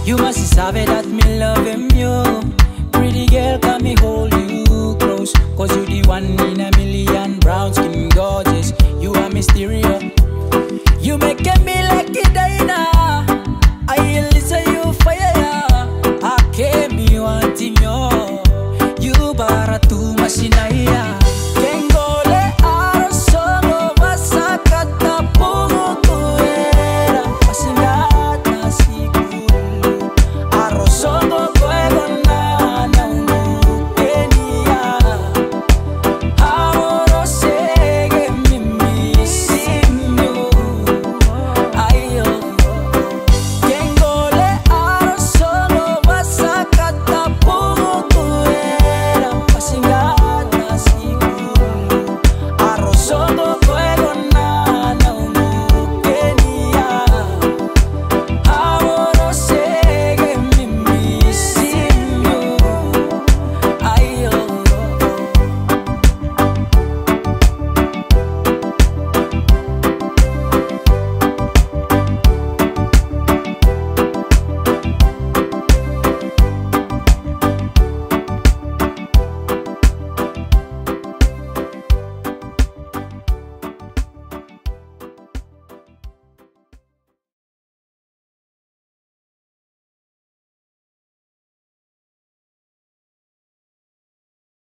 You must sabe that me loving you. Pretty girl, come me hold you close, cause you the one in a million, brown skin gorgeous. You are mysterious. You make